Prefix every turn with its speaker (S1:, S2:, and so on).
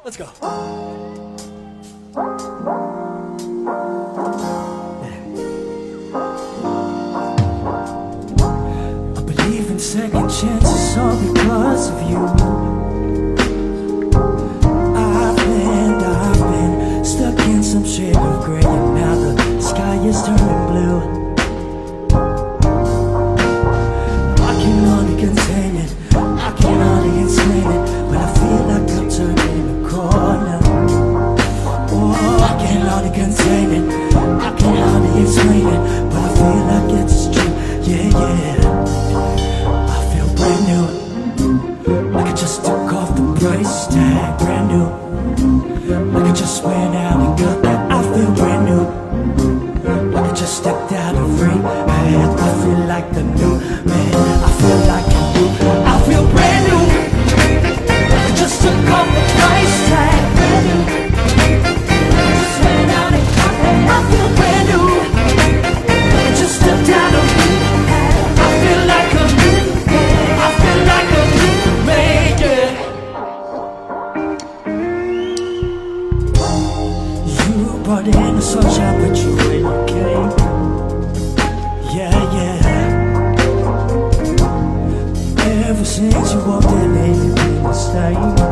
S1: Let's go. I believe in second chances all because of you. I've been stuck in some shade of gray, and now the sky is turning blue. I can only contain it, I can only explain it, but I feel like I'm turning a corner. Oh, I can only contain it, I can only explain it, but I feel like it's true. Yeah, yeah. I feel brand new, like I just took off the price tag. Brand new, like I just went out and got that. I feel brand new, like I just stepped out of rain. I feel like the new man, I feel like a new. I feel brand new, like I just took off the price tag. Brand new, like I just went out and got that. I feel brand new, like I just stepped out of rain. I feel like a new man, I feel like a new man, yeah. You brought in the sunshine, but you when you came. Yeah, yeah. Ever since you walked in, ain't been the same.